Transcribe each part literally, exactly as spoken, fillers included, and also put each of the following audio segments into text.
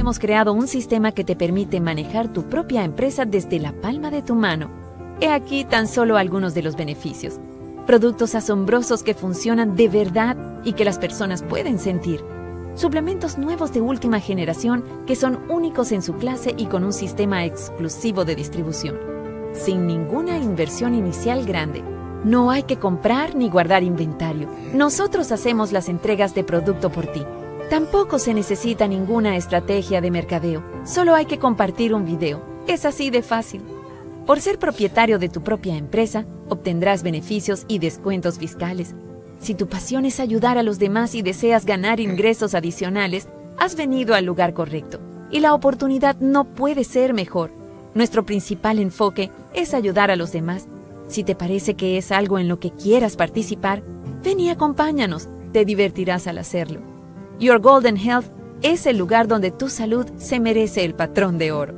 hemos creado un sistema que te permite manejar tu propia empresa desde la palma de tu mano. He aquí tan solo algunos de los beneficios. Productos asombrosos que funcionan de verdad y que las personas pueden sentir. Suplementos nuevos de última generación que son únicos en su clase y con un sistema exclusivo de distribución. Sin ninguna inversión inicial grande. No hay que comprar ni guardar inventario. Nosotros hacemos las entregas de producto por ti. Tampoco se necesita ninguna estrategia de mercadeo. Solo hay que compartir un video. Es así de fácil. Por ser propietario de tu propia empresa, obtendrás beneficios y descuentos fiscales. Si tu pasión es ayudar a los demás y deseas ganar ingresos adicionales, has venido al lugar correcto. Y la oportunidad no puede ser mejor. Nuestro principal enfoque es ayudar a los demás. Si te parece que es algo en lo que quieras participar, ven y acompáñanos. Te divertirás al hacerlo. Your Golden Health es el lugar donde tu salud se merece el patrón de oro.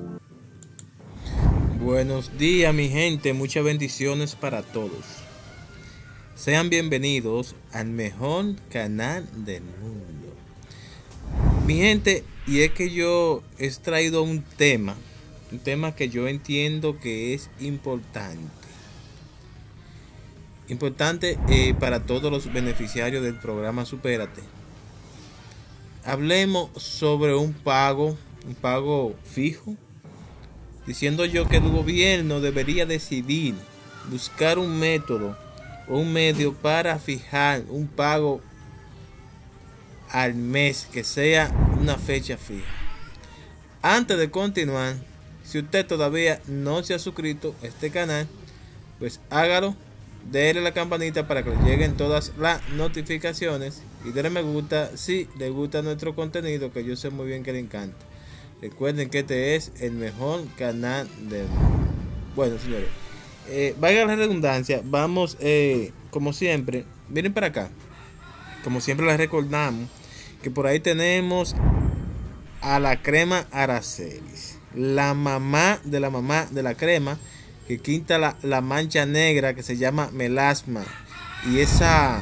Buenos días, mi gente. Muchas bendiciones para todos. Sean bienvenidos al mejor canal del mundo. Mi gente, y es que yo he traído un tema, un tema que yo entiendo que es importante. Importante eh, para todos los beneficiarios del programa Supérate. Hablemos sobre un pago, un pago fijo, diciendo yo que el gobierno debería decidir buscar un método o un medio para fijar un pago al mes que sea una fecha fija. Antes de continuar, si usted todavía no se ha suscrito a este canal, pues hágalo. Denle la campanita para que le lleguen todas las notificaciones y denle me gusta si le gusta nuestro contenido, que yo sé muy bien que le encanta. Recuerden que este es el mejor canal del mundo. Bueno, señores, eh, valga la redundancia, vamos eh, como siempre, miren para acá. Como siempre les recordamos que por ahí tenemos a la crema Aracelis, la mamá de la mamá de la crema, que quita la, la mancha negra que se llama melasma, y esa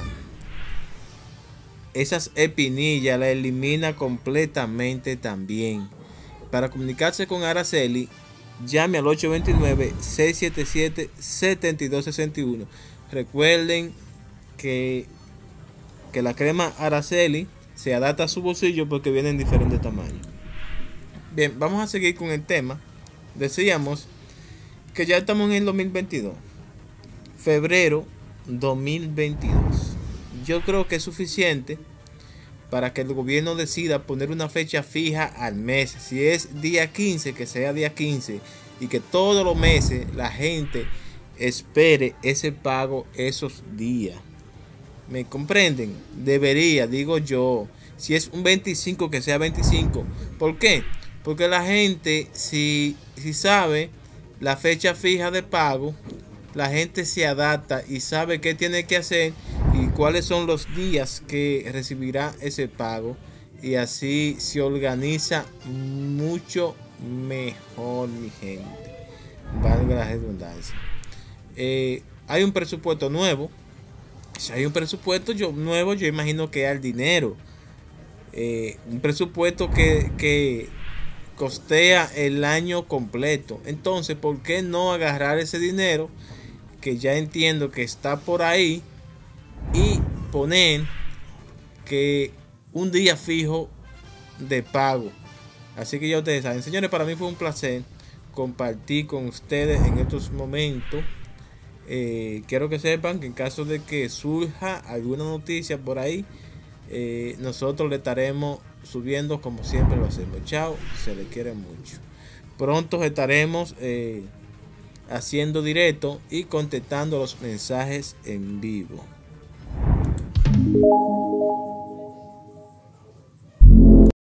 esas espinillas la elimina completamente también. Para comunicarse con Araceli, llame al ocho dos nueve, seis siete siete, siete dos seis uno. Recuerden que, que la crema Araceli se adapta a su bolsillo porque viene en diferentes tamaños. Bien, vamos a seguir con el tema. Decíamos que ya estamos en el dos mil veintidós, febrero dos mil veintidós. Yo creo que es suficiente para que el gobierno decida poner una fecha fija al mes. Si es día quince, que sea día quince, y que todos los meses la gente espere ese pago esos días. ¿Me comprenden? Debería, digo yo. Si es un veinticinco, que sea veinticinco. ¿Por qué? Porque la gente, si, si sabe la fecha fija de pago, la gente se adapta y sabe qué tiene que hacer y cuáles son los días que recibirá ese pago, y así se organiza mucho mejor, mi gente. Valga la redundancia. Eh, hay un presupuesto nuevo. Si hay un presupuesto yo, nuevo, yo imagino que hay dinero. Eh, un presupuesto que, que costea el año completo. Entonces, ¿por qué no agarrar ese dinero que ya entiendo que está por ahí y poner que un día fijo de pago? Así que ya ustedes saben, señores, para mí fue un placer compartir con ustedes en estos momentos. Eh, quiero que sepan que en caso de que surja alguna noticia por ahí, eh, nosotros le estaremos subiendo como siempre lo hacemos. Chao, se le quiere mucho. Pronto estaremos eh, haciendo directo y contestando los mensajes en vivo.